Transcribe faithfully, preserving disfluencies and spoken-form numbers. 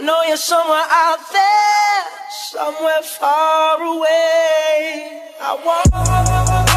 know you're somewhere out there, somewhere far away. I want